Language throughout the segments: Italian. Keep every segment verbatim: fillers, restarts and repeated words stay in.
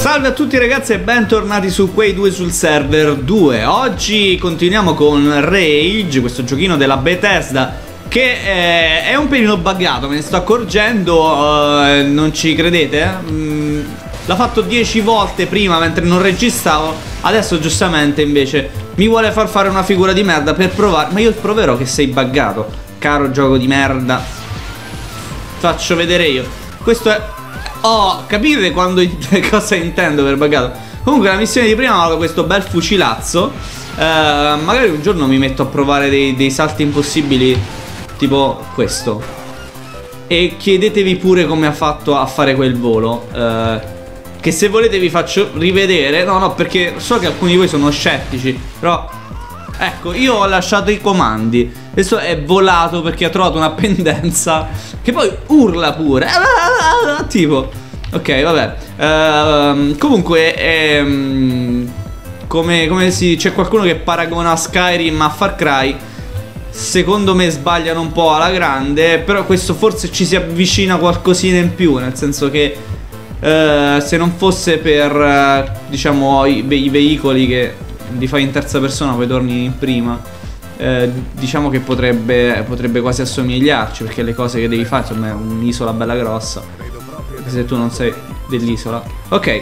Salve a tutti ragazzi e bentornati su Quake due sul server due. Oggi continuiamo con Rage, questo giochino della Bethesda che è, è un pelino buggato, me ne sto accorgendo, uh, non ci credete? Mm, l'ha fatto dieci volte prima mentre non registravo, adesso giustamente invece mi vuole far fare una figura di merda per provare. Ma io proverò che sei buggato, caro gioco di merda. Faccio vedere io. Questo è... Oh, capite quando cosa intendo per buggato? Comunque la missione di prima aveva questo bel fucilazzo. eh, Magari un giorno mi metto a provare dei, dei salti impossibili tipo questo. E chiedetevi pure come ha fatto a fare quel volo, eh, che se volete vi faccio rivedere. No, no, perché so che alcuni di voi sono scettici, però ecco, io ho lasciato i comandi. Adesso è volato perché ha trovato una pendenza che poi urla pure. Tipo, ok, vabbè. uh, Comunque ehm, come, come si... c'è qualcuno che paragona Skyrim a Far Cry. Secondo me sbagliano un po' alla grande, però questo forse ci si avvicina qualcosina in più, nel senso che uh, se non fosse per uh, diciamo i, i veicoli che li fai in terza persona poi torni in prima, eh, diciamo che potrebbe, potrebbe quasi assomigliarci, perché le cose che devi fare, insomma, è un'isola bella grossa, anche se tu non sei dell'isola. Ok,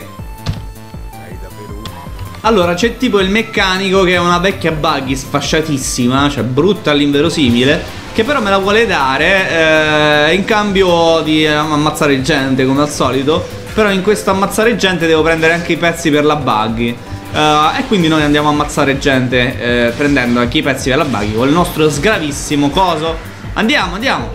allora c'è tipo il meccanico che è una vecchia buggy sfasciatissima, cioè brutta all'inverosimile, che però me la vuole dare eh, in cambio di ammazzare gente come al solito. Però in questo ammazzare gente devo prendere anche i pezzi per la buggy. Uh, e quindi noi andiamo a ammazzare gente eh, prendendo anche i pezzi della buggy con il nostro sgravissimo coso. Andiamo, andiamo.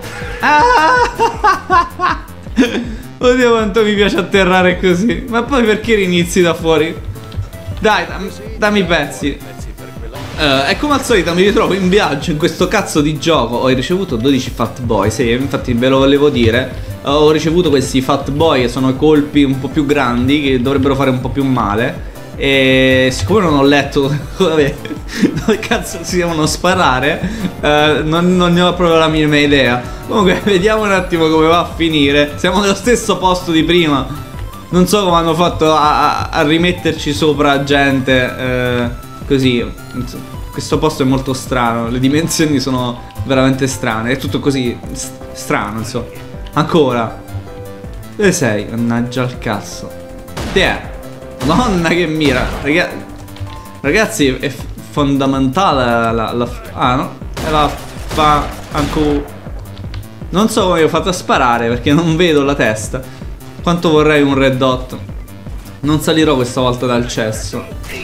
Ah! Oddio quanto mi piace atterrare così. Ma poi perché rinizi da fuori? Dai, dammi, dammi i pezzi. uh, E come al solito mi ritrovo in viaggio in questo cazzo di gioco. Ho ricevuto dodici fat boy. Sì, infatti ve lo volevo dire. uh, Ho ricevuto questi fat boy che sono colpi un po' più grandi, che dovrebbero fare un po' più male. E siccome non ho letto vabbè, dove cazzo si devono sparare, eh, non, non ne ho proprio la minima idea. Comunque vediamo un attimo come va a finire. Siamo nello stesso posto di prima. Non so come hanno fatto a, a, a rimetterci sopra gente eh, così. Questo posto è molto strano. Le dimensioni sono veramente strane. È tutto così strano, insomma. Ancora. Dove sei? Mannaggia al cazzo. Te è? Madonna che mira. Raga... Ragazzi è fondamentale la, la, la... Ah no? È la fa... Anco... Non so come ho fatto a sparare perché non vedo la testa. Quanto vorrei un red dot. Non salirò questa volta dal cesso.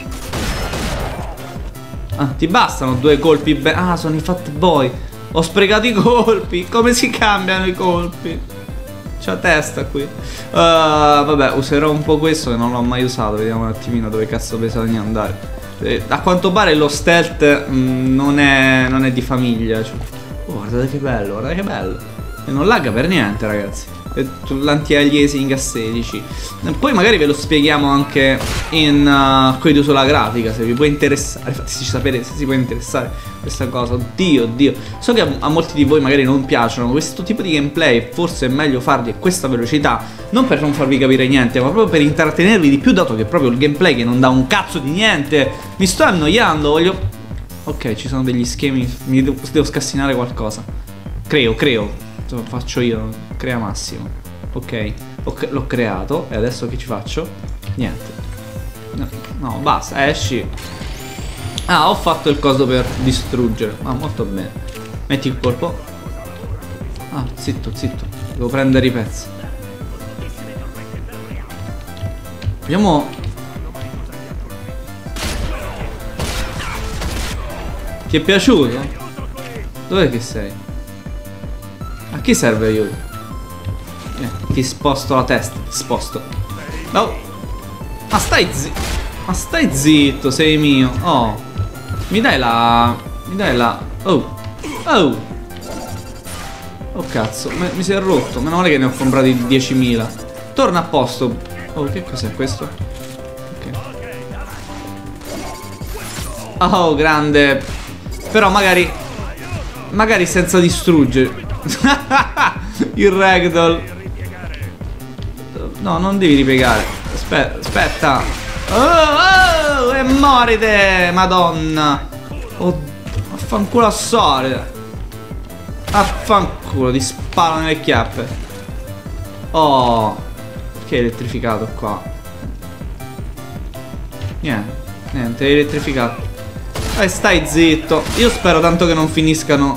Ah, ti bastano due colpi be... Ah, sono i fat boy. Ho sprecato i colpi. Come si cambiano i colpi? C'è la testa qui. uh, Vabbè, userò un po' questo che non l'ho mai usato. Vediamo un attimino dove cazzo bisogna andare. eh, A quanto pare lo stealth mh, non, è, non è di famiglia, cioè. Oh, guardate che bello, guardate che bello. E non lagga per niente ragazzi. L'anti-aliasing a sedici. Poi magari ve lo spieghiamo anche in uh, Quake due sulla grafica, se vi può interessare. Fateci sapere se si può interessare questa cosa. Oddio, oddio. So che a, a molti di voi magari non piacciono questo tipo di gameplay. Forse è meglio farli a questa velocità, non per non farvi capire niente, ma proprio per intrattenervi di più, dato che è proprio il gameplay che non dà un cazzo di niente. Mi sto annoiando, voglio... Ok, ci sono degli schemi. Mi devo, devo scassinare qualcosa. Creo, creo. Lo faccio io, crea Massimo. Ok, l'ho creato. E adesso che ci faccio? Niente. No, no, basta, esci. Ah, ho fatto il coso per distruggere. Ah, molto bene. Metti il colpo. Ah, zitto, zitto. Devo prendere i pezzi. Vediamo. Ti è piaciuto? Dov'è che sei? A chi serve aiuto? Eh, ti sposto la testa, ti sposto. No. Ma stai zitto. Ma stai zitto, sei mio. Oh. Mi dai la... Mi dai la... Oh. Oh. Oh cazzo, mi, mi si è rotto. Meno male che ne ho comprati diecimila. Torna a posto. Oh, che cos'è questo? Ok. Oh, grande. Però magari... Magari senza distruggere. Il ragdoll. No, non devi ripiegare. Aspetta. Aspetta, aspetta. Oh, oh, e morite, madonna. Oh, affanculo a solida. Affanculo, ti sparo nelle chiappe. Oh, perché è elettrificato qua? Niente, niente, è elettrificato. E stai zitto. Io spero tanto che non finiscano.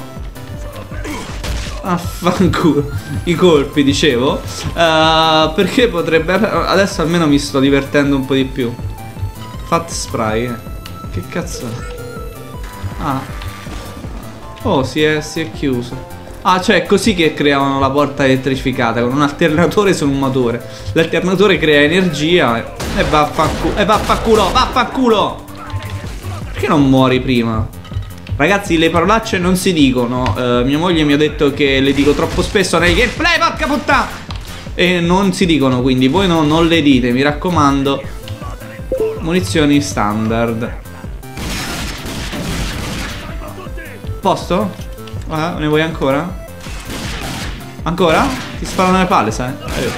Affanculo i colpi, dicevo. uh, Perché potrebbe. Adesso almeno mi sto divertendo un po' di più. Fat spray, eh. Che cazzo è? Ah. Oh, si è, si è chiuso. Ah, cioè è così che creavano la porta elettrificata, con un alternatore su un motore. L'alternatore crea energia e, e va a fanculo. E va a fanculo, va a fanculo. Perché non muori prima? Ragazzi, le parolacce non si dicono. uh, Mia moglie mi ha detto che le dico troppo spesso nei gameplay, porca puttana. E non si dicono, quindi voi no, non le dite, mi raccomando. Munizioni standard. Posto? Ah, ne vuoi ancora? Ancora? Ti sparano nelle palle, sai?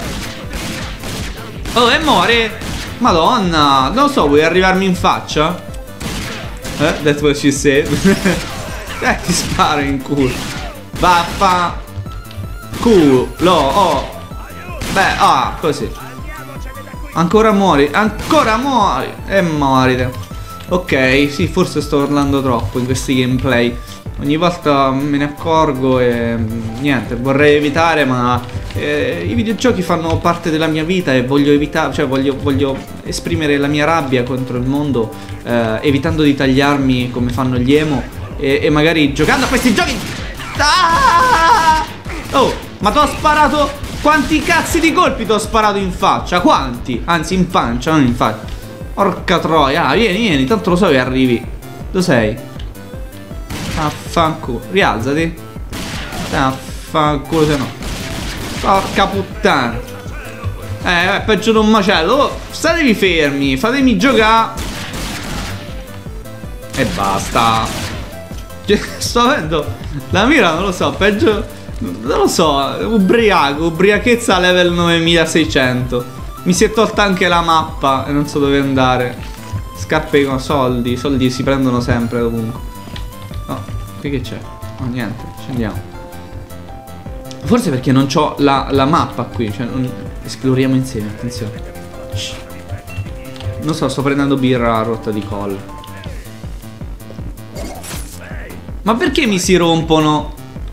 Oh, e muore. Madonna. Non lo so, vuoi arrivarmi in faccia? Eh, that's what she said. Eh, ti sparo in culo. Vaffa culo. Oh. Beh, ah, così. Ancora muori. Ancora muori. E morite. Ok, sì, forse sto urlando troppo in questi gameplay. Ogni volta me ne accorgo e niente, vorrei evitare, ma eh, i videogiochi fanno parte della mia vita e voglio evitare, cioè voglio, voglio esprimere la mia rabbia contro il mondo, eh, evitando di tagliarmi come fanno gli emo e, e magari giocando a questi giochi. Ah! Oh, ma ti ho sparato. Quanti cazzi di colpi ti ho sparato in faccia? Quanti? Anzi, in pancia, non in faccia. Porca troia. Ah, vieni, vieni, tanto lo so che arrivi. Dove sei? Affanculo, rialzati. Affanculo, se no. Porca puttana. Eh, è peggio di un macello. Oh, statevi fermi, fatemi giocare. E basta. Cioè, sto avendo la mira, non lo so, peggio. Non lo so, ubriaco, ubriachezza level novemilaseicento. Mi si è tolta anche la mappa e non so dove andare. Scarpe con soldi, i soldi si prendono sempre ovunque. No, qui che c'è? Oh, niente, scendiamo. Forse perché non c'ho la, la mappa qui. Cioè, non... esploriamo insieme, attenzione. Shh. Non so, sto prendendo birra a rotta di colla. Ma perché mi si rompono?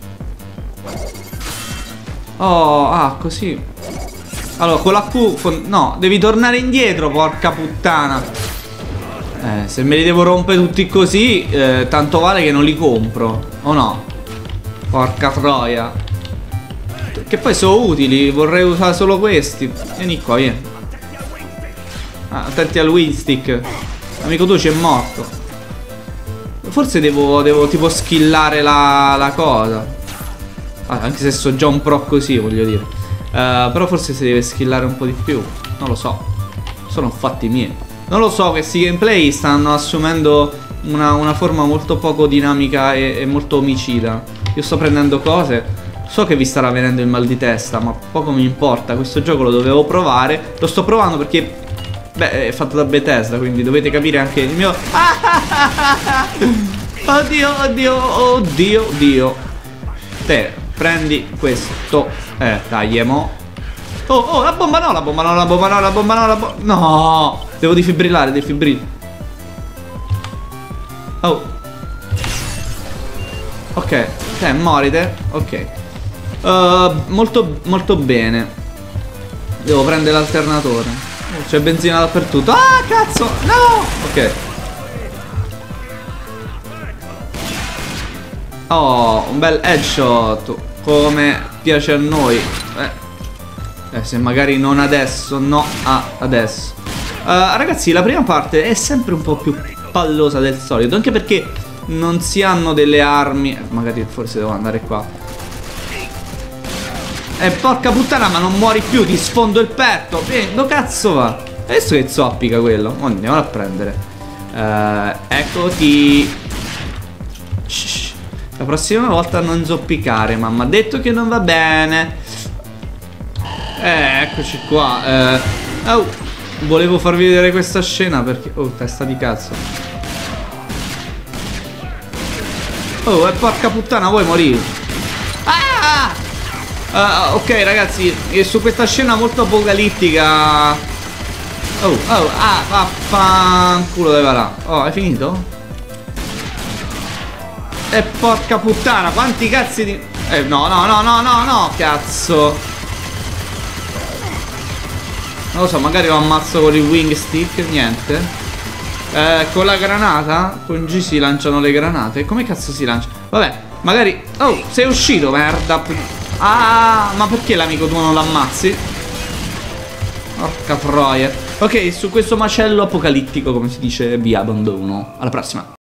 Oh, ah, così. Allora, con la Q con... no, devi tornare indietro, porca puttana. Eh, se me li devo rompere tutti così, eh, tanto vale che non li compro. O no? Porca troia. Che poi sono utili, vorrei usare solo questi. Vieni qua, vieni. Ah, attenti al windstick. L'amico tuo ci è morto. Forse devo, devo tipo skillare la, la cosa. Ah, anche se so già un pro così, voglio dire. uh, Però forse si deve skillare un po' di più. Non lo so. Sono fatti miei. Non lo so, questi gameplay stanno assumendo una, una forma molto poco dinamica e, e molto omicida. Io sto prendendo cose. So che vi starà venendo il mal di testa, ma poco mi importa. Questo gioco lo dovevo provare. Lo sto provando perché, beh, è fatto da Bethesda, quindi dovete capire anche il mio... Oddio, oddio, oddio, oddio. Te, prendi questo. Eh, dai, mo. Oh, oh, la bomba no, la bomba no, la bomba no, la bomba no, la bomba... No! Devo defibrillare, defibrillare. Oh. Ok, ok, morite. Ok. uh, Molto, molto bene. Devo prendere l'alternatore. C'è benzina dappertutto. Ah, cazzo, no! Ok. Oh, un bel headshot. Come piace a noi. Eh Eh, se magari non adesso, no, ah, adesso. uh, Ragazzi, la prima parte è sempre un po' più pallosa del solito, anche perché non si hanno delle armi. Magari forse devo andare qua. Eh, porca puttana, ma non muori più, ti sfondo il petto. Vieni, dove cazzo va? Adesso che zoppica quello. Oh, andiamo a prendere. uh, Eccoti. Shh. La prossima volta non zoppicare, mamma ha detto che non va bene. Eh, eccoci qua. eh. Oh, volevo farvi vedere questa scena perché... Oh, testa di cazzo. Oh, e porca puttana, vuoi morire? Ah! Uh, ok, ragazzi, su questa scena molto apocalittica... Oh, oh, ah, vaffanculo dove va là. Oh, hai finito? E porca puttana, quanti cazzi di... Eh, no, no, no, no, no, no, cazzo. Non lo so, magari lo ammazzo con il wing stick, niente. Eh, con la granata, con G si lanciano le granate. Come cazzo si lancia? Vabbè, magari... Oh, sei uscito, merda. Ah, ma perché l'amico tuo non l'ammazzi? Porca troia. Ok, su questo macello apocalittico, come si dice, vi abbandono. Alla prossima.